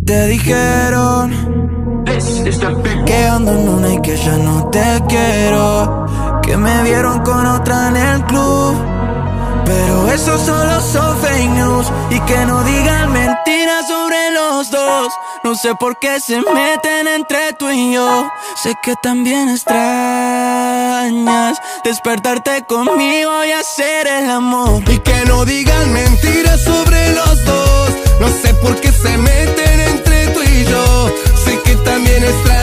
te dijeron que ando en una y que ya no te quiero, que me vieron con otra en el club, pero eso solo son fake news. Y que no digan mentiras sobre los dos. No sé por qué se meten entre tú y yo. Sé que también extrañas despertarte conmigo y hacer el amor. Y que no digan mentiras sobre los dos. No sé por qué se meten entre tú y yo. Sé que también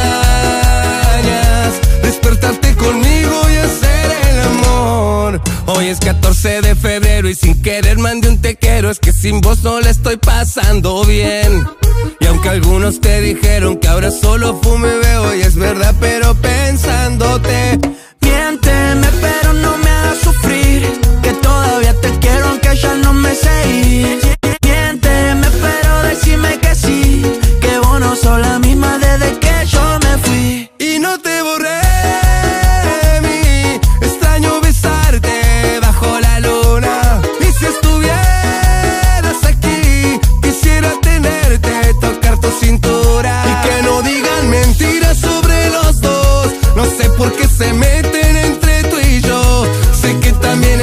extrañas despertarte conmigo y hacer el amor. Hoy es 14 de febrero y sin querer mandé un te quiero. Es que sin vos no la estoy pasando bien. Y aunque algunos te dijeron que ahora solo fumo y veo, y es verdad, pero pensándote. Miénteme pero no me hagas sufrir, que todavía te quiero aunque ya no me sé ir. Miénteme pero decime que sí, que vos no sos la misma desde que yo me fui. Y no te borré de mí, extraño besarte bajo la luna. Y si estuvieras aquí, quisiera tenerte, tocar tu cintura. Y que no digan mentiras sobre los dos. No sé por qué se meten entre tú y yo. Sé que también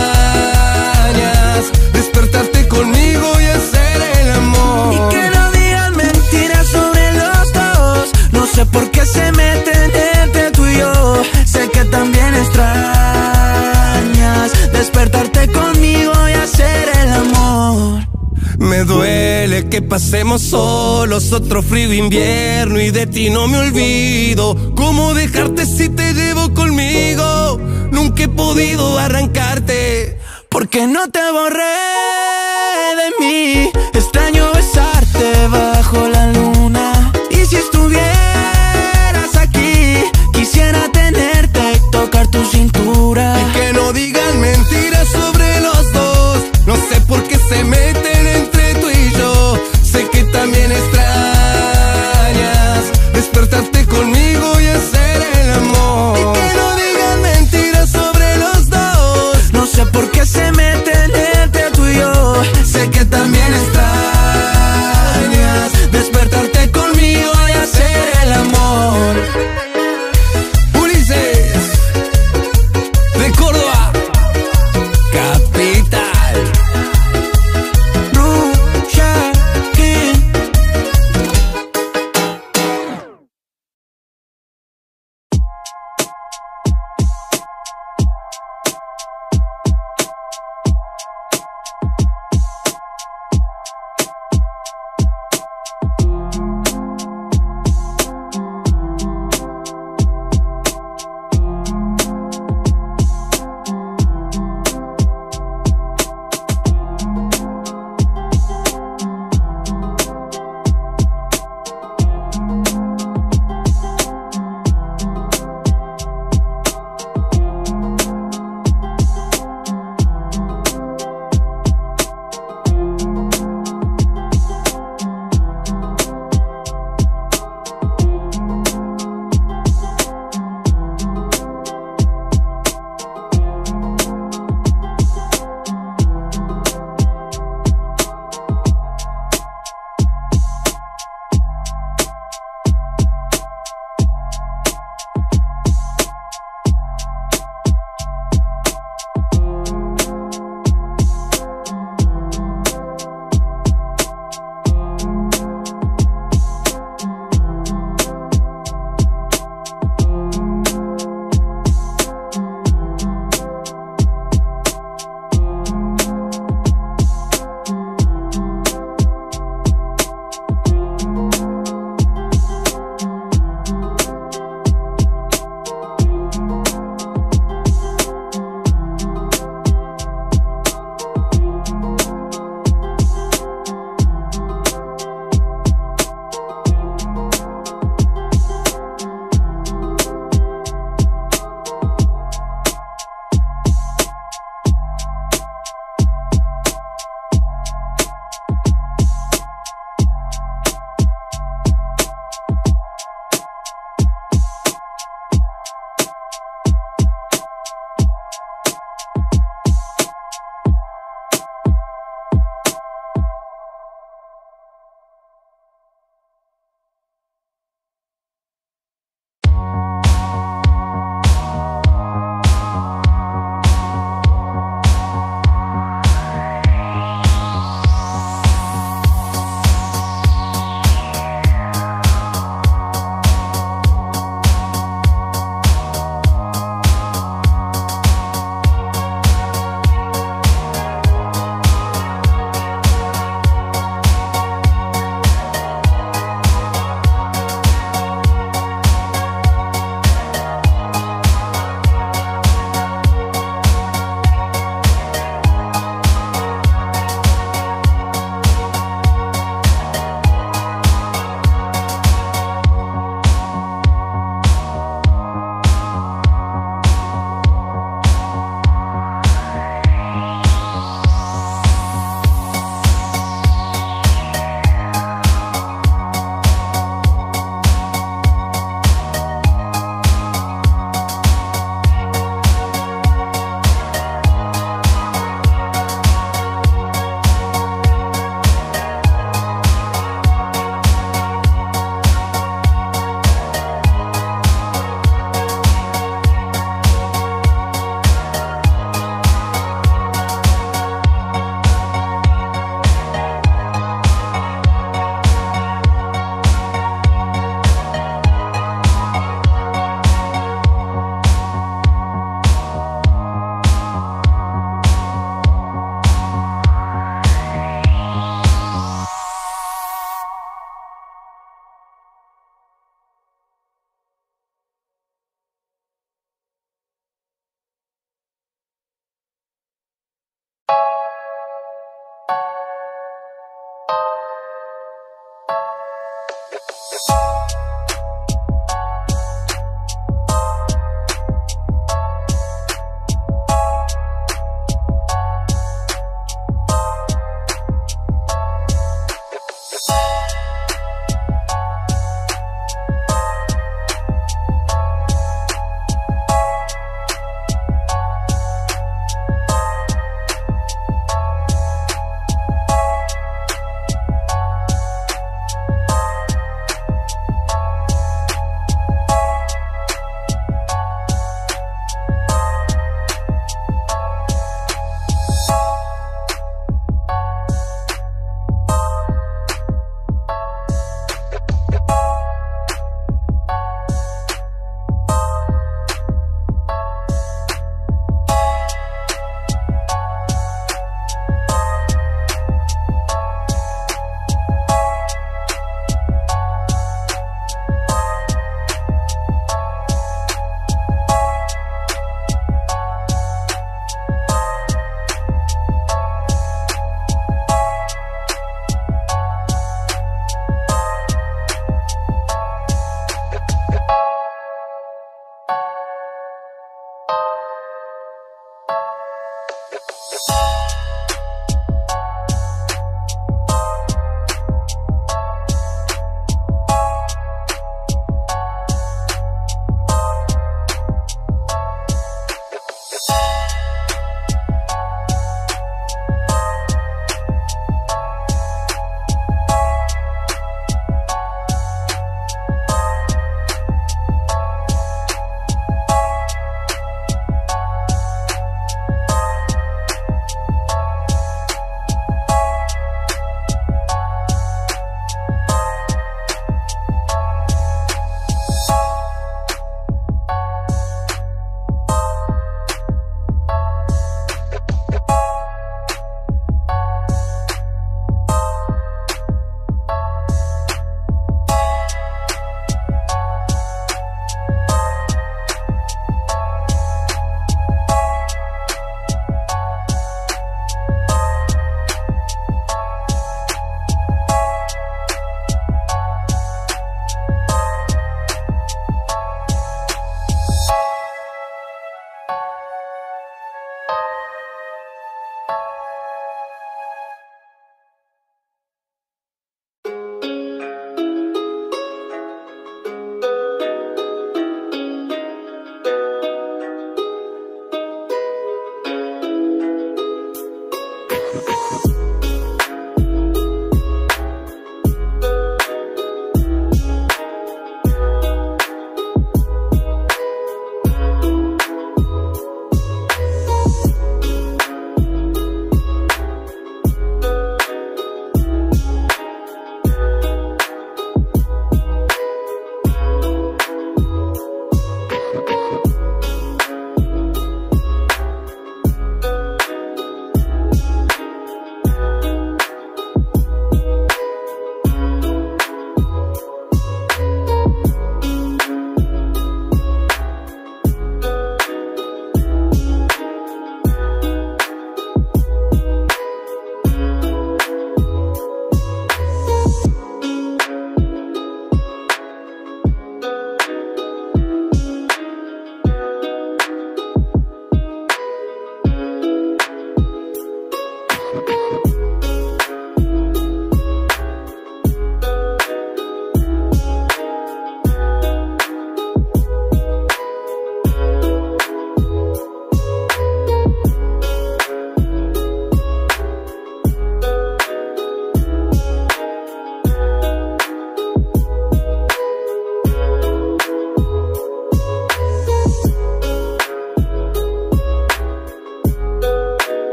extrañas despertarte conmigo y hacer el amor. Y que no digan mentiras sobre los dos. No sé por qué se meten entre tú y yo. Sé que también extrañas despertarte conmigo y hacer el amor. Me duele que pasemos solos otro frío invierno y de ti no me olvido. ¿Cómo dejarte si te llevo conmigo? Nunca he podido arrancarte. Porque no te borré de mí. Extraño besarte bajo la luna. Y si estuvieras aquí, quisiera tenerte y tocar tu cintura. Y que no digan mentiras sobre los dos. No sé por qué se meten entre tú y yo. Sé que también extrañas despertarte conmigo y hacer el amor. Y que no digan mentiras sobre los dos. No sé por qué se meten entre tú y yo. Sé que también extrañas despertarte conmigo y hacer el amor. Ulises de Córdoba, capital.